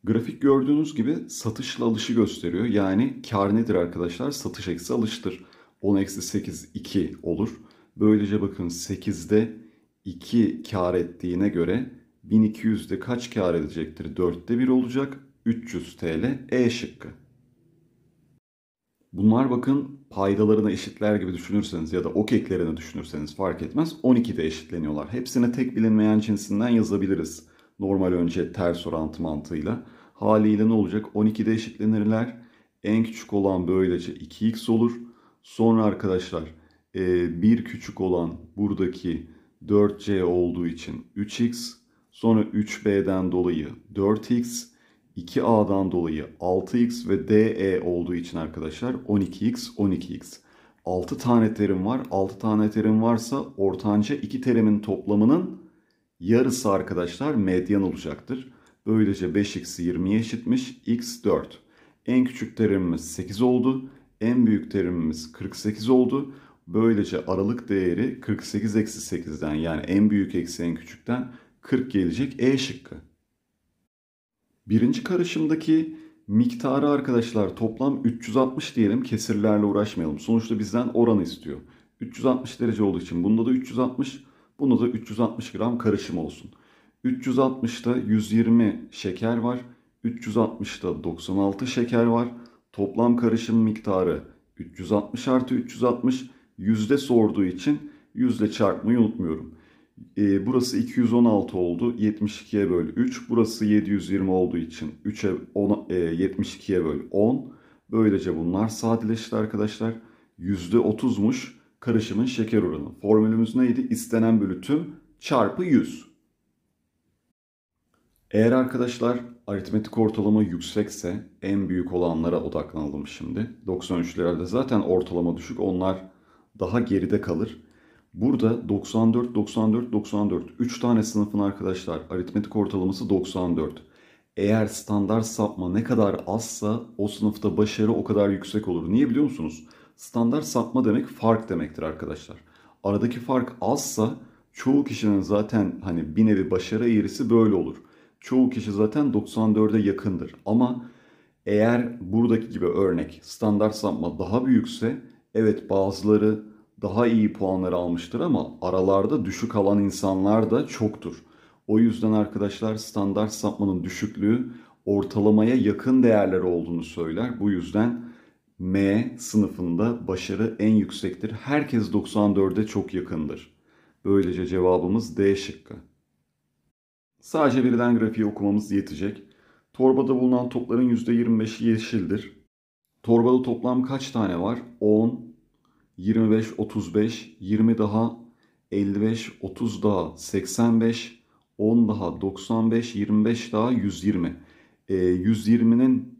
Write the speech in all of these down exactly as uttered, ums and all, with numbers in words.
Grafik gördüğünüz gibi satışla alışı gösteriyor. Yani kar nedir arkadaşlar? Satış eksi alıştır. on eksi sekiz iki olur. Böylece bakın sekizde iki kar ettiğine göre bin iki yüzde kaç kar edecektir? dörtte bir olacak. üç yüz T L E şıkkı. Bunlar bakın paydalarını eşitler gibi düşünürseniz ya da ok eklerini düşünürseniz fark etmez. on ikide eşitleniyorlar. Hepsine tek bilinmeyen cinsinden yazabiliriz. Normal önce ters orantı mantığıyla. Haliyle ne olacak? on ikide eşitlenirler. En küçük olan böylece iki x olur. Sonra arkadaşlar bir küçük olan buradaki dört c olduğu için üç x. Sonra üç b'den dolayı dört x. iki a'dan dolayı altı x ve de olduğu için arkadaşlar on iki x, on iki x. altı tane terim var. altı tane terim varsa ortanca iki terimin toplamının yarısı arkadaşlar medyan olacaktır. Böylece beş x yirmiye eşitmiş. X dört. En küçük terimimiz sekiz oldu. En büyük terimimiz kırk sekiz oldu. Böylece aralık değeri kırk sekiz eksi sekizden yani en büyük eksi en küçükten kırk gelecek. E şıkkı. Birinci karışımdaki miktarı arkadaşlar toplam üç yüz altmış diyelim, kesirlerle uğraşmayalım. Sonuçta bizden oranı istiyor. üç yüz altmış derece olduğu için bunda da üç yüz altmış, bunda da üç yüz altmış gram karışım olsun. üç yüz altmışta yüz yirmi şeker var. üç yüz altmışta doksan altı şeker var. Toplam karışım miktarı üç yüz altmış artı üç yüz altmış. Yüzde sorduğu için yüzle çarpmayı unutmuyorum. E, burası iki yüz on altı oldu. yetmiş ikiye böl üç. Burası yedi yüz yirmi olduğu için üçe on, e, yetmiş ikiye böl on. Böylece bunlar sadeleşti arkadaşlar. yüzde otuzmuş karışımın şeker oranı. Formülümüz neydi? İstenen bölü tüm çarpı yüz. Eğer arkadaşlar aritmetik ortalama yüksekse en büyük olanlara odaklanalım şimdi. doksan üçlerde zaten ortalama düşük. Onlar daha geride kalır. Burada doksan dört, doksan dört, doksan dört. üç tane sınıfın arkadaşlar aritmetik ortalaması doksan dört. Eğer standart sapma ne kadar azsa o sınıfta başarı o kadar yüksek olur. Niye biliyor musunuz? Standart sapma demek fark demektir arkadaşlar. Aradaki fark azsa çoğu kişinin zaten hani bir nevi başarı eğrisi böyle olur. Çoğu kişi zaten doksan dörde yakındır. Ama eğer buradaki gibi örnek standart sapma daha büyükse evet bazıları daha iyi puanları almıştır ama aralarda düşük alan insanlar da çoktur. O yüzden arkadaşlar standart sapmanın düşüklüğü ortalamaya yakın değerler olduğunu söyler. Bu yüzden M sınıfında başarı en yüksektir. Herkes doksan dörde çok yakındır. Böylece cevabımız D şıkkı. Sadece verilen grafiği okumamız yetecek. Torbada bulunan topların yüzde yirmi beşi yeşildir. Torbada toplam kaç tane var? on, yirmi beş, otuz beş, yirmi daha elli beş, otuz daha seksen beş, on daha doksan beş, yirmi beş daha yüz yirmi. E, yüz yirminin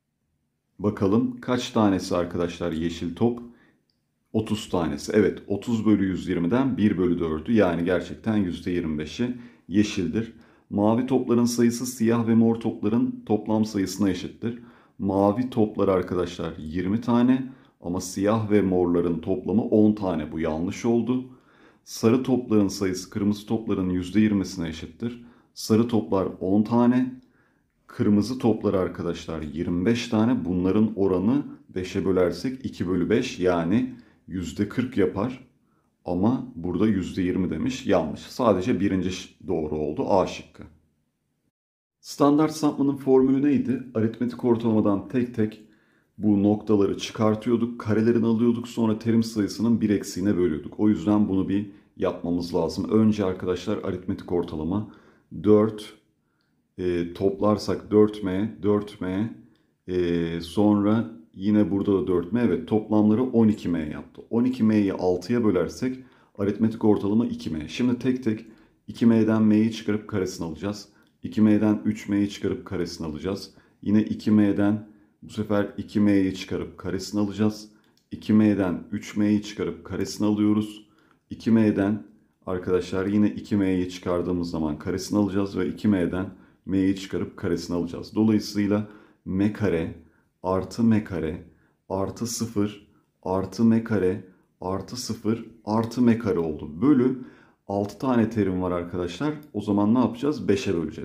bakalım kaç tanesi arkadaşlar yeşil top? otuz tanesi. Evet, otuz bölü yüz yirmiden bir bölü dördü yani gerçekten yüzde yirmi beşi yeşildir. Mavi topların sayısı siyah ve mor topların toplam sayısına eşittir. Mavi toplar arkadaşlar yirmi tane ama siyah ve morların toplamı on tane. Bu yanlış oldu. Sarı topların sayısı kırmızı topların yüzde yirmisine eşittir. Sarı toplar on tane. Kırmızı toplar arkadaşlar yirmi beş tane. Bunların oranı beşe bölersek iki bölü beş yani yüzde kırk yapar. Ama burada yüzde yirmi demiş. Yanlış. Sadece birinci doğru oldu. A şıkkı. Standart sapmanın formülü neydi? Aritmetik ortalamadan tek tek bu noktaları çıkartıyorduk. Karelerini alıyorduk. Sonra terim sayısının bir eksiğine bölüyorduk. O yüzden bunu bir yapmamız lazım. Önce arkadaşlar aritmetik ortalama dört e, toplarsak dört m, dört m e, sonra yine burada da dört m. Evet toplamları on iki m yaptı. on iki m'yi altıya bölersek aritmetik ortalama iki m. Şimdi tek tek iki m'den m'yi çıkarıp karesini alacağız. iki m'den üç m'yi çıkarıp karesini alacağız. Yine iki m'den bu sefer iki m'yi çıkarıp karesini alacağız. iki m'den üç m'yi çıkarıp karesini alıyoruz. iki m'den arkadaşlar yine iki m'yi çıkardığımız zaman karesini alacağız ve iki m'den m'yi çıkarıp karesini alacağız. Dolayısıyla m kare artı m kare artı sıfır artı m kare artı sıfır artı m kare oldu. Bölü altı tane terim var arkadaşlar. O zaman ne yapacağız? beşe böleceğiz.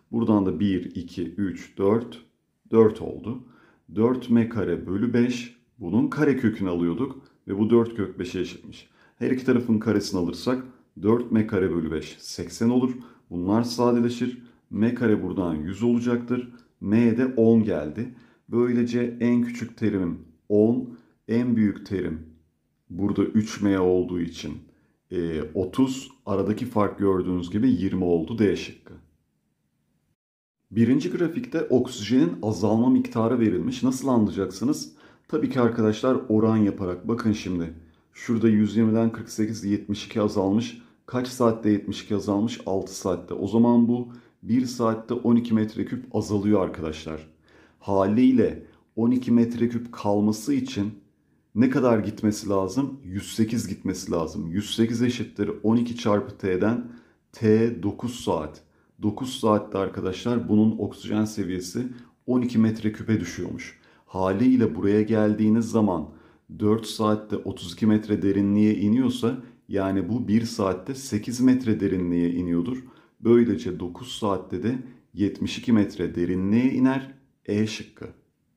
Buradan da bir, iki, üç, dört, dört oldu. dört m kare bölü beş. Bunun karekökünü alıyorduk ve bu dört kök beşe eşitmiş. Her iki tarafın karesini alırsak dört m kare bölü beş seksen olur. Bunlar sadeleşir. M kare buradan yüz olacaktır. M'ye de on geldi. Böylece en küçük terimim on, en büyük terim burada üç m olduğu için e, otuz. Aradaki fark gördüğünüz gibi yirmi oldu. D şıkkı. Birinci grafikte oksijenin azalma miktarı verilmiş. Nasıl anlayacaksınız? Tabii ki arkadaşlar oran yaparak. Bakın şimdi. Şurada yüz yirmiden kırk sekiz, yetmiş iki azalmış. Kaç saatte yetmiş iki azalmış? altı saatte. O zaman bu bir saatte on iki metreküp azalıyor arkadaşlar. Haliyle on iki metreküp kalması için ne kadar gitmesi lazım? yüz sekiz gitmesi lazım. yüz sekiz eşittir on iki çarpı T'den T dokuz saat. dokuz saatte arkadaşlar bunun oksijen seviyesi on iki metreküpe düşüyormuş. Haliyle buraya geldiğiniz zaman dört saatte otuz iki metre derinliğe iniyorsa yani bu bir saatte sekiz metre derinliğe iniyordur. Böylece dokuz saatte de yetmiş iki metre derinliğe iner. E şıkkı.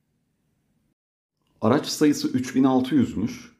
Araç sayısı üç bin altı yüzmüş.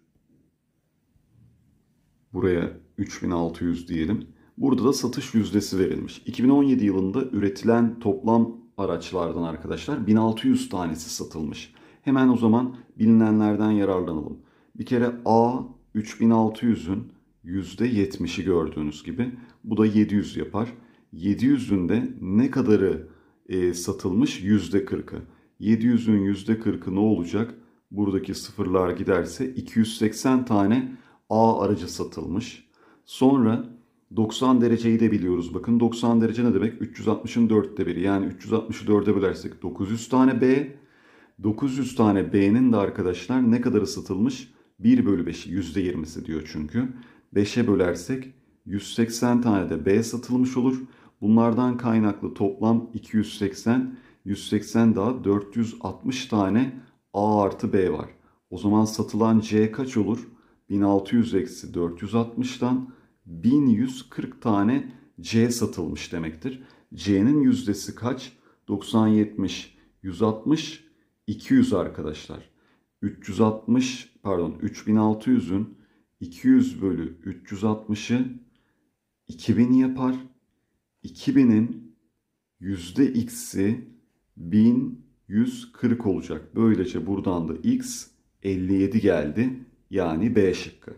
Buraya üç bin altı yüz diyelim. Burada da satış yüzdesi verilmiş. iki bin on yedi yılında üretilen toplam araçlardan arkadaşlar bin altı yüz tanesi satılmış. Hemen o zaman bilinenlerden yararlanalım. Bir kere A üç bin altı yüzün yüzde yetmişi gördüğünüz gibi. Bu da yedi yüz yapar. yedi yüzün de ne kadarı e, satılmış? yüzde kırkı. yedi yüzün yüzde kırkı ne olacak? Buradaki sıfırlar giderse iki yüz seksen tane A aracı satılmış. Sonra doksan dereceyi de biliyoruz. Bakın doksan derece ne demek? üç yüz altmışın dörtte biri. Yani üç yüz altmışı dörde bölersek dokuz yüz tane B. dokuz yüz tane B'nin de arkadaşlar ne kadarı satılmış? bir bölü beşi, yüzde yirmisi diyor çünkü. beşe bölersek yüz seksen tane de B satılmış olur. Bunlardan kaynaklı toplam iki yüz seksen, yüz seksen daha dört yüz altmış tane A artı B var. O zaman satılan C kaç olur? bin altı yüz eksi dört yüz altmıştan bin yüz kırk tane C satılmış demektir. C'nin yüzdesi kaç? doksan, yetmiş, yüz altmış, iki yüz arkadaşlar. üç yüz altmış pardon üç bin altı yüzün iki yüz bölü üç yüz altmışı iki bin yapar. iki binin yüzde x'i bin yüz kırk olacak. Böylece buradan da x elli yedi geldi. Yani B şıkkı.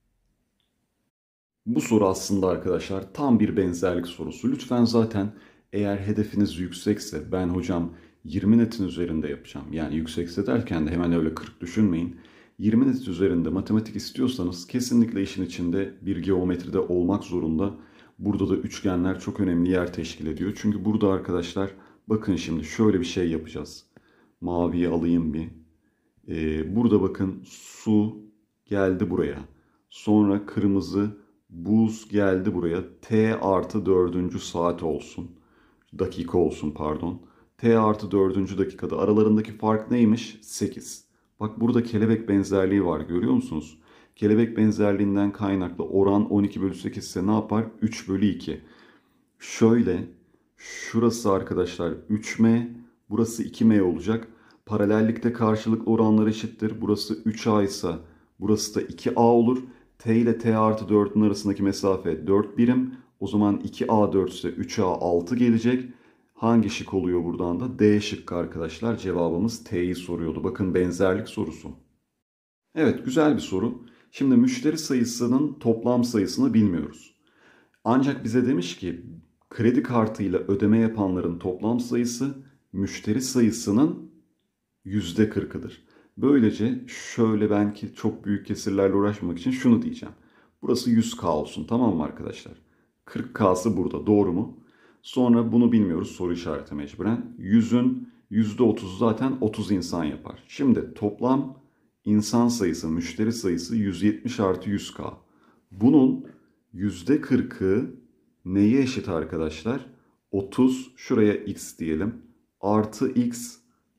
Bu soru aslında arkadaşlar tam bir benzerlik sorusu. Lütfen zaten eğer hedefiniz yüksekse ben hocam yirmi netin üzerinde yapacağım. Yani yüksekse derken de hemen öyle kırk düşünmeyin. yirmi net üzerinde matematik istiyorsanız kesinlikle işin içinde bir geometride olmak zorunda. Burada da üçgenler çok önemli yer teşkil ediyor. Çünkü burada arkadaşlar bakın şimdi şöyle bir şey yapacağız. Maviyi alayım bir. Ee, burada bakın su geldi buraya. Sonra kırmızı buz geldi buraya. T artı dördüncü saat olsun. Dakika olsun pardon. T artı dördüncü dakikada aralarındaki fark neymiş? sekiz. Bak burada kelebek benzerliği var görüyor musunuz? Kelebek benzerliğinden kaynaklı oran on iki bölü sekiz ise ne yapar? üç bölü iki. Şöyle şurası arkadaşlar üç m, burası iki m olacak. Paralellikte karşılıklı oranlar eşittir. Burası üç a ise burası da iki a olur. T ile T artı dördün arasındaki mesafe dört birim. O zaman iki a dört ise üç a altı gelecek. Hangi şık oluyor buradan da? D şıkkı arkadaşlar. Cevabımız T'yi soruyordu. Bakın benzerlik sorusu. Evet güzel bir soru. Şimdi müşteri sayısının toplam sayısını bilmiyoruz. Ancak bize demiş ki kredi kartıyla ödeme yapanların toplam sayısı müşteri sayısının yüzde kırkıdır. Böylece şöyle ben ki çok büyük kesirlerle uğraşmamak için şunu diyeceğim. Burası yüz K olsun tamam mı arkadaşlar? kırk K'sı burada doğru mu? Sonra bunu bilmiyoruz soru işareti mecburen. yüzün yüzde otuzu zaten otuz insan yapar. Şimdi toplam insan sayısı, müşteri sayısı yüz yetmiş artı yüz K. Bunun yüzde kırkı neye eşit arkadaşlar? otuz şuraya x diyelim. Artı x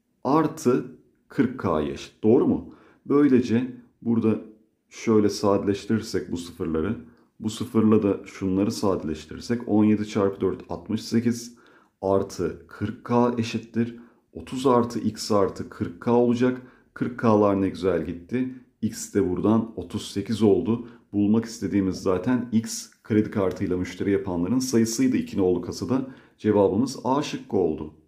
artı kırk K'ya eşit. Doğru mu? Böylece burada şöyle sadeleştirirsek bu sıfırları, bu sıfırla da şunları sadeleştirirsek on yedi çarpı dört altmış sekiz artı kırk K eşittir. otuz artı x artı kırk K olacak. kırk K'lar ne güzel gitti. X de buradan otuz sekiz oldu. Bulmak istediğimiz zaten X kredi kartıyla müşteri yapanların sayısıydı iki nolu kasada. Cevabımız A şıkkı oldu.